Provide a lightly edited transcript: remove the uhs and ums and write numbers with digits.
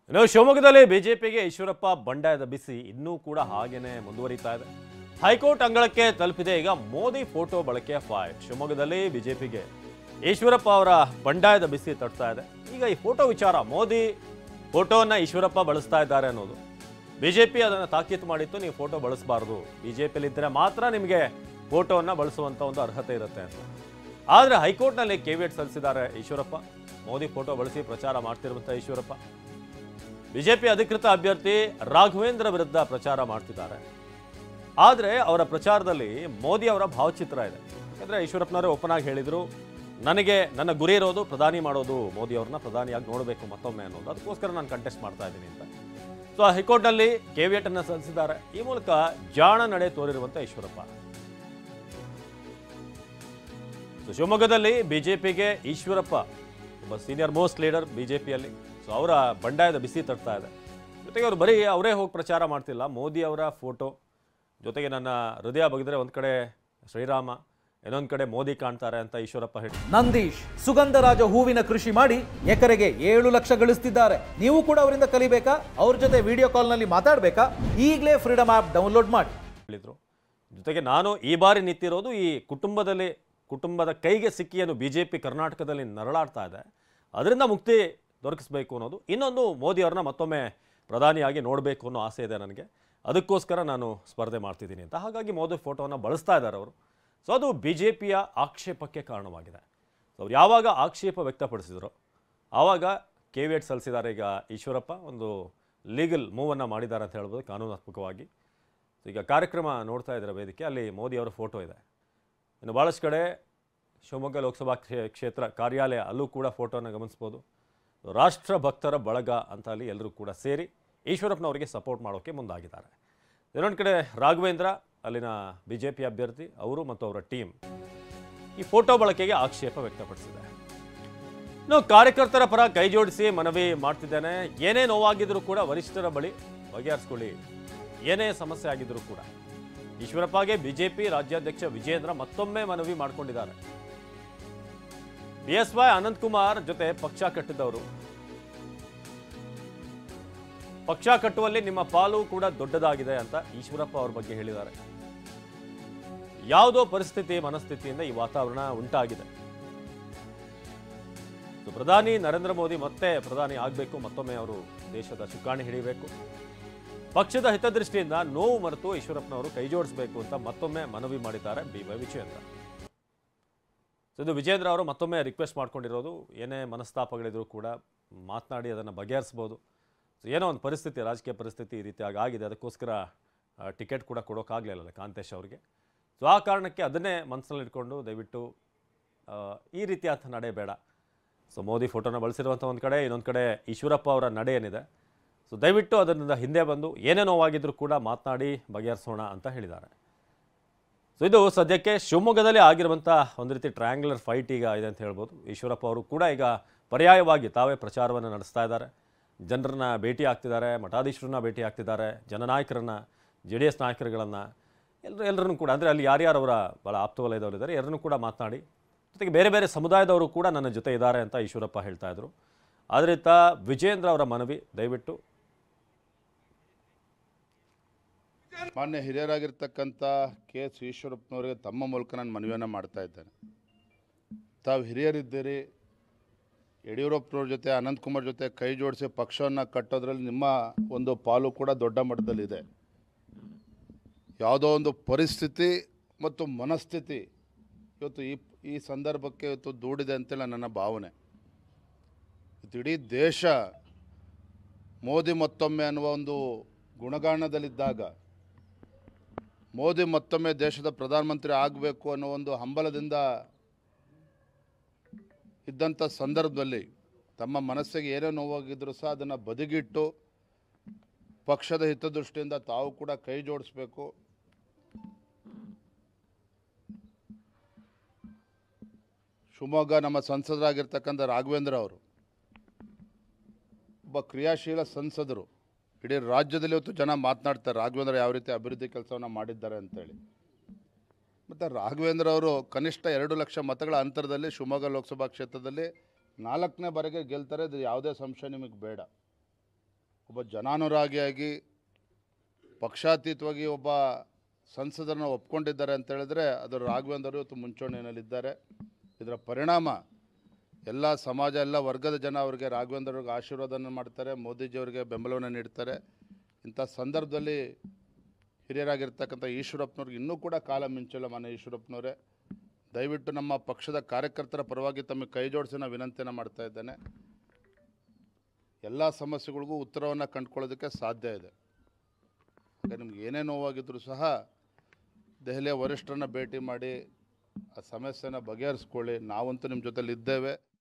ಇನ್ನು ಶಿವಮೊಗ್ಗದಲ್ಲಿ ಬಿಜೆಪಿಗೆ ಈಶ್ವರಪ್ಪ ಬಂಡಾಯದ ಬಿಸಿ ಇನ್ನೂ ಕೂಡ ಹಾಗೇನೆ ಮುಂದುವರಿತಾ ಇದೆ. ಹೈಕೋರ್ಟ್ ಅಂಗಳಕ್ಕೆ ತಲುಪಿದೆ ಈಗ ಮೋದಿ ಫೋಟೋ ಬಳಕೆಯ ಫೈಟ್. ಶಿವಮೊಗ್ಗದಲ್ಲಿ ಬಿಜೆಪಿಗೆ ಈಶ್ವರಪ್ಪ ಅವರ ಬಂಡಾಯದ ಬಿಸಿ ತಟ್ತಾ ಇದೆ. ಈಗ ಈ ಫೋಟೋ ವಿಚಾರ, ಮೋದಿ ಫೋಟೋವನ್ನ ಈಶ್ವರಪ್ಪ ಬಳಸ್ತಾ ಇದ್ದಾರೆ ಅನ್ನೋದು ಬಿಜೆಪಿ ಅದನ್ನು ತಾಕೀತು ಮಾಡಿತ್ತು. ನೀವು ಫೋಟೋ ಬಳಸಬಾರ್ದು, ಬಿಜೆಪಿಯಲ್ಲಿ ಇದ್ದರೆ ಮಾತ್ರ ನಿಮಗೆ ಫೋಟೋವನ್ನ ಬಳಸುವಂತ ಒಂದು ಅರ್ಹತೆ ಇರುತ್ತೆ ಅಂತ. ಆದರೆ ಹೈಕೋರ್ಟ್ನಲ್ಲಿ ಕೇವಿಯಟ್ ಸಲ್ಲಿಸಿದ್ದಾರೆ ಈಶ್ವರಪ್ಪ. ಮೋದಿ ಫೋಟೋ ಬಳಸಿ ಪ್ರಚಾರ ಮಾಡ್ತಿರುವಂಥ ಈಶ್ವರಪ್ಪ ಬಿಜೆಪಿ ಅಧಿಕೃತ ಅಭ್ಯರ್ಥಿ ರಾಘವೇಂದ್ರ ವಿರುದ್ಧ ಪ್ರಚಾರ ಮಾಡ್ತಿದ್ದಾರೆ. ಆದರೆ ಅವರ ಪ್ರಚಾರದಲ್ಲಿ ಮೋದಿ ಅವರ ಭಾವಚಿತ್ರ ಇದೆ. ಯಾಕಂದರೆ ಈಶ್ವರಪ್ಪನವರೇ ಓಪನ್ ಆಗಿ ಹೇಳಿದರು, ನನ್ನ ಗುರಿ ಇರೋದು ಪ್ರಧಾನಿ ಮಾಡೋದು, ಮೋದಿ ಅವ್ರನ್ನ ಪ್ರಧಾನಿಯಾಗಿ ನೋಡಬೇಕು ಮತ್ತೊಮ್ಮೆ ಅನ್ನೋದು, ಅದಕ್ಕೋಸ್ಕರ ನಾನು ಕಂಟೆಸ್ಟ್ ಮಾಡ್ತಾ ಇದ್ದೀನಿ ಅಂತ. ಸೊ ಹೈಕೋರ್ಟ್ನಲ್ಲಿ ಕೇವಿಯಟ್ ಅನ್ನು ಸಲ್ಲಿಸಿದ್ದಾರೆ. ಈ ಮೂಲಕ ಜಾಣ ನಡೆ ತೋರಿರುವಂಥ ಈಶ್ವರಪ್ಪ ಶಿವಮೊಗ್ಗದಲ್ಲಿ ಬಿಜೆಪಿಗೆ ಈಶ್ವರಪ್ಪ ಒಬ್ಬ ಸೀನಿಯರ್ ಮೋಸ್ಟ್ ಲೀಡರ್ ಬಿಜೆಪಿಯಲ್ಲಿ. ಸೊ ಅವರ ಬಂಡಾಯದ ಬಿಸಿ ತಟ್ತಾ ಇದೆ. ಜೊತೆಗೆ ಅವರು ಬರೀ ಅವರೇ ಹೋಗಿ ಪ್ರಚಾರ ಮಾಡ್ತಿಲ್ಲ, ಮೋದಿ ಅವರ ಫೋಟೋ ಜೊತೆಗೆ ನನ್ನ ಹೃದಯ ಬಗೆದರೆ ಒಂದು ಕಡೆ ಶ್ರೀರಾಮ, ಇನ್ನೊಂದು ಕಡೆ ಮೋದಿ ಕಾಣ್ತಾರೆ ಅಂತ ಈಶ್ವರಪ್ಪ ಹೇಳಿ. ನಂದೀಶ್ ಸುಗಂಧರಾಜ ಹೂವಿನ ಕೃಷಿ ಮಾಡಿ ಎಕರೆಗೆ 7 ಲಕ್ಷ ಗಳಿಸ್ತಿದ್ದಾರೆ. ನೀವು ಕೂಡ ಅವರಿಂದ ಕಲಿಬೇಕಾ? ಅವ್ರ ಜೊತೆ ವಿಡಿಯೋ ಕಾಲ್ನಲ್ಲಿ ಮಾತಾಡಬೇಕಾ? ಈಗಲೇ ಫ್ರೀಡಮ್ ಆ್ಯಪ್ ಡೌನ್ಲೋಡ್ ಮಾಡಿ ಹೇಳಿದ್ರು. ಜೊತೆಗೆ ನಾನು ಈ ಬಾರಿ ನಿಂತಿರೋದು ಈ ಕುಟುಂಬದ ಕೈಗೆ ಸಿಕ್ಕಿ ಏನು ಬಿಜೆಪಿ ಕರ್ನಾಟಕದಲ್ಲಿ ನರಳಾಡ್ತಾ ಇದೆ, ಅದರಿಂದ ಮುಕ್ತಿ ದೊರಕಿಸಬೇಕು ಅನ್ನೋದು. ಇನ್ನೊಂದು, ಮೋದಿ ಅವ್ರನ್ನ ಮತ್ತೊಮ್ಮೆ ಪ್ರಧಾನಿಯಾಗಿ ನೋಡಬೇಕು ಅನ್ನೋ ಆಸೆ ಇದೆ ನನಗೆ, ಅದಕ್ಕೋಸ್ಕರ ನಾನು ಸ್ಪರ್ಧೆ ಮಾಡ್ತಿದ್ದೀನಿ ಅಂತ. ಹಾಗಾಗಿ ಮೋದಿ ಫೋಟೋವನ್ನು ಬಳಸ್ತಾ ಇದ್ದಾರೆ ಅವರು. ಸೊ ಅದು ಬಿಜೆಪಿಯ ಆಕ್ಷೇಪಕ್ಕೆ ಕಾರಣವಾಗಿದೆ. ಅವ್ರು ಯಾವಾಗ ಆಕ್ಷೇಪ ವ್ಯಕ್ತಪಡಿಸಿದ್ರು ಆವಾಗ ಕೇವಿಯಟ್ ಸಲ್ಲಿಸಿದ್ದಾರೆ ಈಗ ಈಶ್ವರಪ್ಪ. ಒಂದು ಲೀಗಲ್ ಮೂವನ್ನು ಮಾಡಿದ್ದಾರೆ ಅಂತ ಹೇಳ್ಬೋದು, ಕಾನೂನಾತ್ಮಕವಾಗಿ. ಈಗ ಕಾರ್ಯಕ್ರಮ ನೋಡ್ತಾ ಇದ್ದಾರೆ ವೇದಿಕೆ, ಅಲ್ಲಿ ಮೋದಿ ಅವರ ಫೋಟೋ ಇದೆ. ಇನ್ನು ಭಾಳಷ್ಟು ಕಡೆ ಶಿವಮೊಗ್ಗ ಲೋಕಸಭಾ ಕ್ಷೇತ್ರ ಕಾರ್ಯಾಲಯ, ಅಲ್ಲೂ ಕೂಡ ಫೋಟೋನ ಗಮನಿಸ್ಬೋದು. ರಾಷ್ಟ್ರ ಭಕ್ತರ ಬಳಗ ಅಂತ ಅಲ್ಲಿ ಎಲ್ಲರೂ ಕೂಡ ಸೇರಿ ಈಶ್ವರಪ್ಪನವರಿಗೆ ಸಪೋರ್ಟ್ ಮಾಡೋಕ್ಕೆ ಮುಂದಾಗಿದ್ದಾರೆ. ಇನ್ನೊಂದು ಕಡೆ ರಾಘವೇಂದ್ರ, ಅಲ್ಲಿನ ಬಿಜೆಪಿ ಅಭ್ಯರ್ಥಿ, ಅವರು ಮತ್ತು ಅವರ ಟೀಮ್ ಈ ಫೋಟೋ ಬಳಕೆಗೆ ಆಕ್ಷೇಪ ವ್ಯಕ್ತಪಡಿಸಿದೆ. ಇನ್ನು ಕಾರ್ಯಕರ್ತರ ಪರ ಕೈ ಜೋಡಿಸಿ ಮನವಿ ಮಾಡ್ತಿದ್ದೇನೆ, ಏನೇ ನೋವಾಗಿದ್ರೂ ಕೂಡ ವರಿಷ್ಠರ ಬಳಿ ಬಗೆಹರಿಸ್ಕೊಳ್ಳಿ, ಏನೇ ಸಮಸ್ಯೆ ಆಗಿದ್ರೂ ಕೂಡ. ಈಶ್ವರಪ್ಪಗೆ ಬಿಜೆಪಿ ರಾಜ್ಯಾಧ್ಯಕ್ಷ ವಿಜೇಂದ್ರ ಮತ್ತೊಮ್ಮೆ ಮನವಿ ಮಾಡಿಕೊಂಡಿದ್ದಾರೆ. BSY ಅನಂತಕುಮಾರ್ ಜೊತೆ ಪಕ್ಷ ಕಟ್ಟಿದವರು, ಪಕ್ಷ ಕಟ್ಟುವಲ್ಲಿ ನಿಮ್ಮ ಪಾಲು ಕೂಡ ದೊಡ್ಡದಾಗಿದೆ ಅಂತ ಈಶ್ವರಪ್ಪ ಅವ್ರ ಬಗ್ಗೆ ಹೇಳಿದ್ದಾರೆ. ಯಾವುದೋ ಮನಸ್ಥಿತಿಯಿಂದ ಈ ವಾತಾವರಣ ಉಂಟಾಗಿದೆ. ಪ್ರಧಾನಿ ನರೇಂದ್ರ ಮೋದಿ ಮತ್ತೆ ಪ್ರಧಾನಿ ಆಗಬೇಕು, ಮತ್ತೊಮ್ಮೆ ಅವರು ದೇಶದ ಚುಕ್ಕಾಣಿ ಹಿಡಿಯಬೇಕು. ಪಕ್ಷದ ಹಿತದೃಷ್ಟಿಯಿಂದ ನೋವು ಮರೆತು ಈಶ್ವರಪ್ಪನವರು ಕೈ ಜೋಡಿಸಬೇಕು ಅಂತ ಮತ್ತೊಮ್ಮೆ ಮನವಿ ಮಾಡಿದ್ದಾರೆ BY ವಿಜೇಂದ್ರ. ಇದು ವಿಜೇಂದ್ರ ಅವರು ಮತ್ತೊಮ್ಮೆ ರಿಕ್ವೆಸ್ಟ್ ಮಾಡ್ಕೊಂಡಿರೋದು, ಏನೇ ಮನಸ್ತಾಪಗಳಿದ್ರು ಕೂಡ ಮಾತನಾಡಿ ಅದನ್ನು ಬಗೆಹರಿಸ್ಬೋದು. ಏನೋ ಒಂದು ಪರಿಸ್ಥಿತಿ, ರಾಜಕೀಯ ಪರಿಸ್ಥಿತಿ ಈ ರೀತಿಯಾಗಿ ಆಗಿದೆ, ಅದಕ್ಕೋಸ್ಕರ ಟಿಕೆಟ್ ಕೂಡ ಕೊಡೋಕ್ಕಾಗಲಿಲ್ಲ ಕಾಂತೇಶ್ ಅವರಿಗೆ. ಸೊ ಆ ಕಾರಣಕ್ಕೆ ಅದನ್ನೇ ಮನಸ್ಸಲ್ಲಿ ಇಟ್ಕೊಂಡು ದಯವಿಟ್ಟು ಈ ರೀತಿಯಾದ ನಡೆ ಬೇಡ. ಸೊ ಮೋದಿ ಫೋಟೋನ ಬಳಸಿರುವಂಥ ಒಂದು ಕಡೆ, ಇನ್ನೊಂದು ಕಡೆ ಈಶ್ವರಪ್ಪ ಅವರ ನಡೆ ಏನಿದೆ, ಸೊ ದಯವಿಟ್ಟು ಅದರಿಂದ ಹಿಂದೆ ಬಂದು ಏನೇ ನೋವಾಗಿದ್ರೂ ಕೂಡ ಮಾತನಾಡಿ ಬಗೆಹರಿಸೋಣ ಅಂತ ಹೇಳಿದ್ದಾರೆ. ಸೊ ಇದು ಸದ್ಯಕ್ಕೆ ಶಿವಮೊಗ್ಗದಲ್ಲಿ ಆಗಿರುವಂಥ ಒಂದು ರೀತಿ ಟ್ರಯಾಂಗ್ಯುಲರ್ ಫೈಟ್ ಈಗ ಇದೆ ಅಂತ ಹೇಳ್ಬೋದು. ಈಶ್ವರಪ್ಪ ಅವರು ಕೂಡ ಈಗ ಪರ್ಯಾಯವಾಗಿ ತಾವೇ ಪ್ರಚಾರವನ್ನು ನಡೆಸ್ತಾ ಇದ್ದಾರೆ, ಜನರನ್ನ ಭೇಟಿ ಆಗ್ತಿದ್ದಾರೆ, ಮಠಾಧೀಶರನ್ನ ಭೇಟಿ ಆಗ್ತಿದ್ದಾರೆ, ಜನನಾಯಕರನ್ನು, JDS ನಾಯಕರುಗಳನ್ನು, ಎಲ್ಲರನ್ನೂ ಕೂಡ, ಅಂದರೆ ಅಲ್ಲಿ ಯಾರ್ಯಾರು ಅವರ ಭಾಳ ಆಪ್ತವಲಯದವರಿದ್ದಾರೆ ಎಲ್ಲರನ್ನೂ ಕೂಡ ಮಾತನಾಡಿ, ಜೊತೆಗೆ ಬೇರೆ ಬೇರೆ ಸಮುದಾಯದವರು ಕೂಡ ನನ್ನ ಜೊತೆ ಇದ್ದಾರೆ ಅಂತ ಈಶ್ವರಪ್ಪ ಹೇಳ್ತಾ ಇದ್ರು. ಆದ್ದರಿಂದ ವಿಜೇಂದ್ರ ಅವರ ಮನವಿ, ದಯವಿಟ್ಟು ಮಾನ್ಯ ಹಿರಿಯರಾಗಿರ್ತಕ್ಕಂಥ KS ಈಶ್ವರಪ್ಪನವರಿಗೆ ತಮ್ಮ ಮೂಲಕ ನಾನು ಮನವಿಯನ್ನು ಮಾಡ್ತಾ ಇದ್ದೇನೆ. ತಾವು ಹಿರಿಯರಿದ್ದೀರಿ, ಯಡಿಯೂರಪ್ಪನವ್ರ ಜೊತೆ, ಅನಂತಕುಮಾರ್ ಜೊತೆ ಕೈ ಜೋಡಿಸಿ ಪಕ್ಷವನ್ನು ಕಟ್ಟೋದ್ರಲ್ಲಿ ನಿಮ್ಮ ಒಂದು ಪಾಲು ಕೂಡ ದೊಡ್ಡ ಮಟ್ಟದಲ್ಲಿದೆ. ಯಾವುದೋ ಒಂದು ಪರಿಸ್ಥಿತಿ ಮತ್ತು ಮನಸ್ಥಿತಿ ಇವತ್ತು ಈ ಸಂದರ್ಭಕ್ಕೆ ಇವತ್ತು ದೂಡಿದೆ ಅಂತೇಳಿ ನನ್ನ ಭಾವನೆ. ಇಡೀ ದೇಶ ಮೋದಿ ಮತ್ತೊಮ್ಮೆ ಅನ್ನುವ ಒಂದು ಗುಣಗಾನದಲ್ಲಿದ್ದಾಗ, ಮೋದಿ ಮತ್ತೊಮ್ಮೆ ದೇಶದ ಪ್ರಧಾನಮಂತ್ರಿ ಆಗಬೇಕು ಅನ್ನೋ ಒಂದು ಹಂಬಲದಿಂದ ಇದ್ದಂಥ ಸಂದರ್ಭದಲ್ಲಿ ತಮ್ಮ ಮನಸ್ಸಿಗೆ ಏನೇ ನೋವಾಗಿದ್ದರೂ ಸಹ ಅದನ್ನು ಬದಿಗಿಟ್ಟು ಪಕ್ಷದ ಹಿತದೃಷ್ಟಿಯಿಂದ ತಾವು ಕೂಡ ಕೈ ಜೋಡಿಸಬೇಕು. ಶಿವಮೊಗ್ಗ ನಮ್ಮ ಸಂಸದರಾಗಿರ್ತಕ್ಕಂಥ ರಾಘವೇಂದ್ರ ಅವರು ಒಬ್ಬ ಕ್ರಿಯಾಶೀಲ ಸಂಸದರು. ಇಡೀ ರಾಜ್ಯದಲ್ಲಿ ಇವತ್ತು ಜನ ಮಾತನಾಡ್ತಾರೆ ರಾಘವೇಂದ್ರ ಯಾವ ರೀತಿ ಅಭಿವೃದ್ಧಿ ಕೆಲಸವನ್ನು ಮಾಡಿದ್ದಾರೆ ಅಂತೇಳಿ. ಮತ್ತು ರಾಘವೇಂದ್ರ ಅವರು ಕನಿಷ್ಠ 2 ಲಕ್ಷ ಮತಗಳ ಅಂತರದಲ್ಲಿ ಶಿವಮೊಗ್ಗ ಲೋಕಸಭಾ ಕ್ಷೇತ್ರದಲ್ಲಿ 4ನೇ ಬಾರಿಗೆ ಗೆಲ್ತಾರೆ, ಇದು ಯಾವುದೇ ಸಂಶಯ ನಿಮಗೆ ಬೇಡ. ಒಬ್ಬ ಜನಾನುರಾಗಿಯಾಗಿ ಪಕ್ಷಾತೀತವಾಗಿ ಒಬ್ಬ ಸಂಸದರನ್ನು ಒಪ್ಕೊಂಡಿದ್ದಾರೆ ಅಂತ ಹೇಳಿದ್ರೆ ಅದರ ರಾಘವೇಂದ್ರ ಇವತ್ತು ಮುಂಚೂಣಿಯಲ್ಲಿದ್ದಾರೆ. ಇದರ ಪರಿಣಾಮ ಎಲ್ಲ ಸಮಾಜ, ಎಲ್ಲ ವರ್ಗದ ಜನ ಅವರಿಗೆ ರಾಘವೇಂದ್ರವ್ರಿಗೆ ಆಶೀರ್ವಾದನ ಮಾಡ್ತಾರೆ, ಮೋದಿಜಿಯವರಿಗೆ ಬೆಂಬಲವನ್ನು ನೀಡ್ತಾರೆ. ಇಂಥ ಸಂದರ್ಭದಲ್ಲಿ ಹಿರಿಯರಾಗಿರ್ತಕ್ಕಂಥ ಈಶ್ವರಪ್ಪನವ್ರಿಗೆ ಇನ್ನೂ ಕೂಡ ಕಾಲ ಮಿಂಚಿಲ್ಲ. ಮಾನ್ಯ ಈಶ್ವರಪ್ಪನವರೇ, ದಯವಿಟ್ಟು ನಮ್ಮ ಪಕ್ಷದ ಕಾರ್ಯಕರ್ತರ ಪರವಾಗಿ ತಮಗೆ ಕೈ ಜೋಡಿಸಿ ನಾನು ವಿನಂತಿಯನ್ನು ಮಾಡ್ತಾ ಇದ್ದೇನೆ. ಎಲ್ಲ ಸಮಸ್ಯೆಗಳಿಗೂ ಉತ್ತರವನ್ನು ಕಂಡುಕೊಳ್ಳೋದಕ್ಕೆ ಸಾಧ್ಯ ಇದೆ. ಹಾಗೆ ನಿಮ್ಗೆ ಏನೇ ನೋವಾಗಿದ್ದರೂ ಸಹ ದೆಹಲಿಯ ವರಿಷ್ಠರನ್ನ ಭೇಟಿ ಮಾಡಿ ಆ ಸಮಸ್ಯೆನ ಬಗೆಹರಿಸ್ಕೊಳ್ಳಿ. ನಾವಂತೂ ನಿಮ್ಮ ಜೊತೆಲಿ ಇದ್ದೇವೆ.